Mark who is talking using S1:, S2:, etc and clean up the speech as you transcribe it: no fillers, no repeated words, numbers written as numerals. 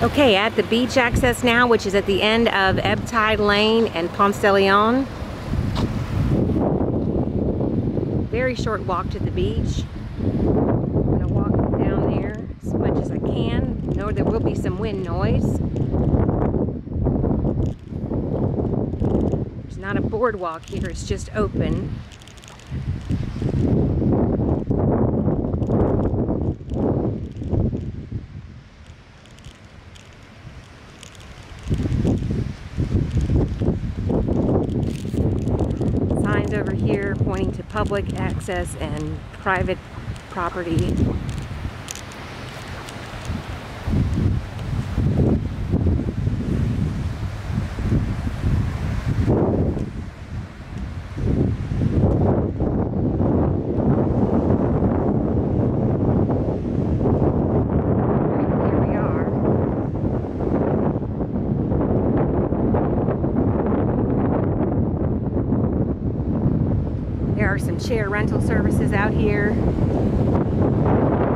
S1: Okay, at the beach access now, which is at the end of Ebb Tide Lane and Ponce de Leon. Very short walk to the beach. I'm gonna walk down there as much as I can. Know there will be some wind noise. There's not a boardwalk here, it's just open. Signs over here pointing to public access and private property. There are some chair rental services out here.